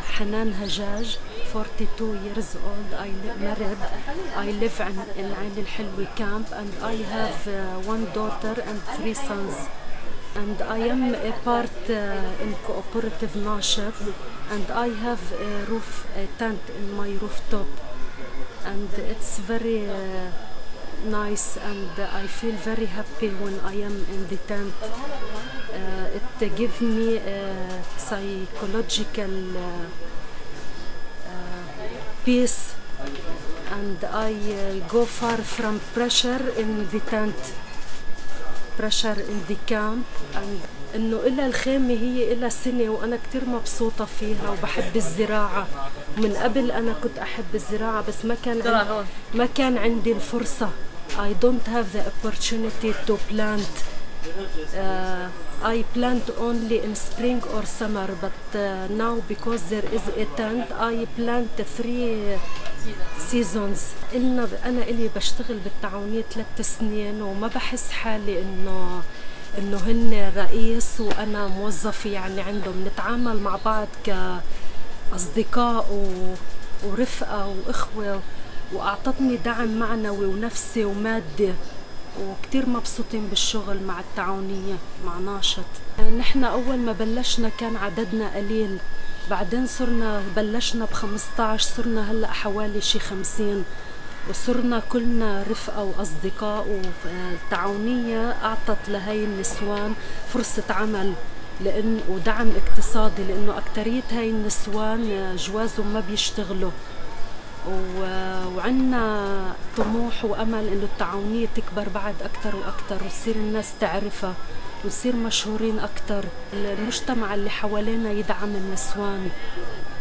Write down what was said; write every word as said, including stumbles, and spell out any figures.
Hanan Hajjaj, forty-two years old. I married. I live in, in Ain El Hilwi camp, and I have uh, one daughter and three sons. And I am a part uh, in cooperative Nashef, and I have a roof, a tent in my rooftop, and it's very uh, nice, and I feel very happy when I am in the tent. Uh, it gives me a psychological uh, uh, peace, and I uh, go far from pressure in the tent, pressure in the camp. and انه إلا الخيمة هي إلا سنة وانا كتير مبسوطة فيها وبحب الزراعة. من قبل انا كنت احب الزراعة بس ما كان عندي ما كان عندي الفرصة. I don't have the opportunity to plant. Uh, I plant only in spring or summer, but uh, now because there is a tent, I plant three seasons. إلنا أنا إلي بشتغل بالتعاونية ثلاث سنين وما بحس حالي إنه إنه هن رئيس وأنا موظفة يعني عندهم. نتعامل مع بعض كأصدقاء ورفقة وإخوة، وأعطتني دعم معنوي ونفسي ومادي، وكتير مبسوطين بالشغل مع التعاونية مع ناشط. نحن أول ما بلشنا كان عددنا قليل، بعدين صرنا بلشنا بخمسطعش، صرنا هلأ حوالي شي خمسين، وصرنا كلنا رفقة وأصدقاء. والتعاونية أعطت لهي النسوان فرصة عمل لأن ودعم اقتصادي، لأنه أكترية هاي النسوان جوازهم ما بيشتغلوا. وعنا طموح وأمل إنه التعاونية تكبر بعد أكتر وأكتر، وتصير الناس تعرفها ونصير مشهورين أكتر، المجتمع اللي حوالينا يدعم النسوان.